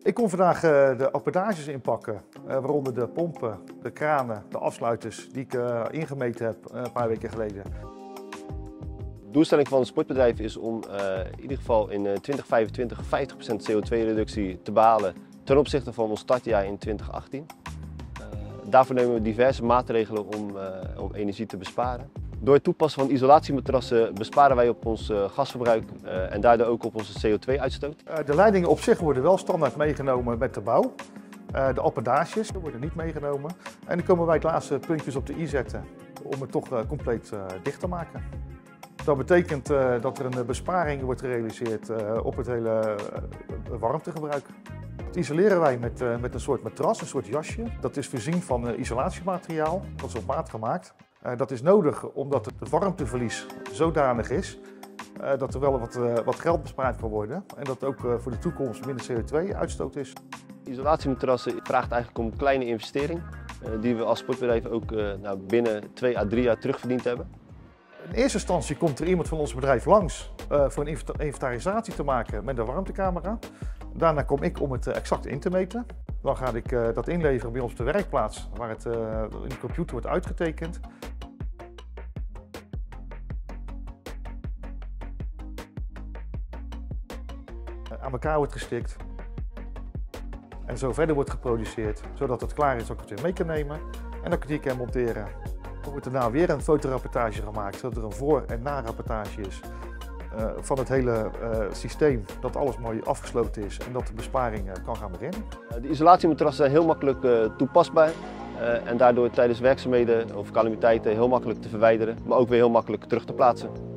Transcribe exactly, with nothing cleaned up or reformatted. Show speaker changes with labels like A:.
A: Ik kom vandaag uh, de appendages inpakken, uh, waaronder de pompen, de kranen, de afsluiters die ik uh, ingemeten heb uh, een paar weken geleden.
B: De doelstelling van het sportbedrijf is om uh, in ieder geval in uh, twintig vijfentwintig vijftig procent C O twee reductie te behalen ten opzichte van ons startjaar in twintig achttien. Uh, daarvoor nemen we diverse maatregelen om, uh, om energie te besparen. Door het toepassen van isolatiematrassen besparen wij op ons uh, gasverbruik uh, en daardoor ook op onze C O twee uitstoot.
A: Uh, de leidingen op zich worden wel standaard meegenomen met de bouw. Uh, de appendages worden niet meegenomen. En dan komen wij het laatste puntjes op de i zetten om het toch uh, compleet uh, dicht te maken. Dat betekent uh, dat er een besparing wordt gerealiseerd uh, op het hele uh, warmtegebruik. Dat isoleren wij met, uh, met een soort matras, een soort jasje. Dat is voorzien van uh, isolatiemateriaal, dat is op maat gemaakt. Uh, dat is nodig omdat het warmteverlies zodanig is uh, dat er wel wat, uh, wat geld bespaard kan worden. En dat ook uh, voor de toekomst minder C O twee uitstoot is.
B: Isolatiematrassen vraagt eigenlijk om een kleine investering uh, die we als sportbedrijf ook uh, nou, binnen twee à drie jaar terugverdiend hebben.
A: In eerste instantie komt er iemand van ons bedrijf langs uh, voor een inventarisatie te maken met een warmtecamera. Daarna kom ik om het uh, exact in te meten. Dan ga ik uh, dat inleveren bij ons op de werkplaats waar het uh, in de computer wordt uitgetekend. Uh, aan elkaar wordt gestikt. En zo verder wordt geproduceerd, zodat het klaar is dat ik het weer mee kan nemen en dat ik het hier kan monteren. Er wordt daarna weer een fotorapportage gemaakt, zodat er een voor- en na-rapportage is uh, van het hele uh, systeem, dat alles mooi afgesloten is en dat de besparing uh, kan gaan beginnen.
B: De isolatiematrassen zijn heel makkelijk uh, toepasbaar uh, en daardoor tijdens werkzaamheden of calamiteiten heel makkelijk te verwijderen, maar ook weer heel makkelijk terug te plaatsen.